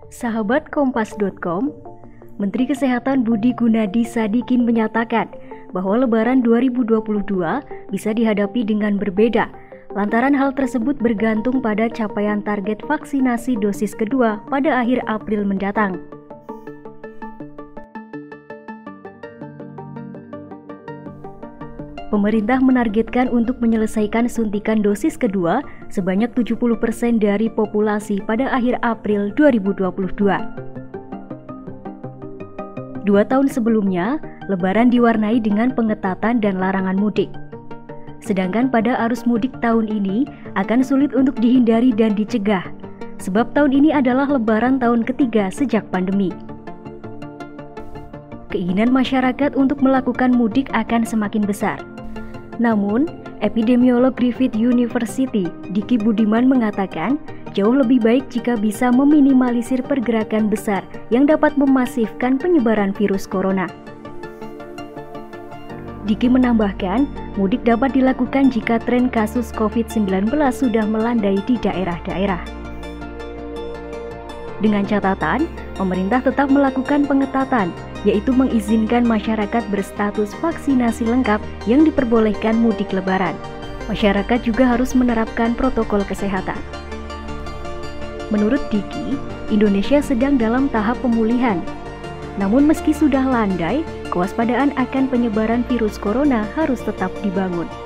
Sahabat Kompas.com, Menteri Kesehatan Budi Gunadi Sadikin menyatakan bahwa Lebaran 2022 bisa dihadapi dengan berbeda, lantaran hal tersebut bergantung pada capaian target vaksinasi dosis kedua pada akhir April mendatang. Pemerintah menargetkan untuk menyelesaikan suntikan dosis kedua sebanyak 70% dari populasi pada akhir April 2022. 2 tahun sebelumnya, Lebaran diwarnai dengan pengetatan dan larangan mudik. Sedangkan pada arus mudik tahun ini akan sulit untuk dihindari dan dicegah, sebab tahun ini adalah Lebaran tahun ketiga sejak pandemi. Keinginan masyarakat untuk melakukan mudik akan semakin besar. Namun, epidemiolog Griffith University, Diki Budiman mengatakan, jauh lebih baik jika bisa meminimalisir pergerakan besar yang dapat memasifkan penyebaran virus corona. Diki menambahkan, mudik dapat dilakukan jika tren kasus COVID-19 sudah melandai di daerah-daerah. Dengan catatan, pemerintah tetap melakukan pengetatan, yaitu mengizinkan masyarakat berstatus vaksinasi lengkap yang diperbolehkan mudik Lebaran. Masyarakat juga harus menerapkan protokol kesehatan. Menurut Diki, Indonesia sedang dalam tahap pemulihan. Namun meski sudah landai, kewaspadaan akan penyebaran virus corona harus tetap dibangun.